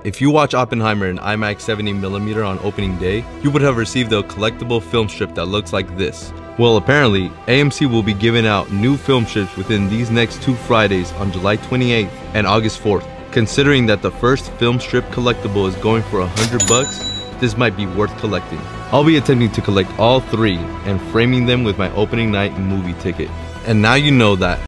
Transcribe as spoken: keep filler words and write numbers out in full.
If you watch Oppenheimer in IMAX seventy millimeter on opening day, you would have received a collectible film strip that looks like this. Well, apparently, A M C will be giving out new film strips within these next two Fridays on July twenty-eighth and August fourth. Considering that the first film strip collectible is going for a hundred bucks, this might be worth collecting. I'll be attempting to collect all three and framing them with my opening night movie ticket. And now you know that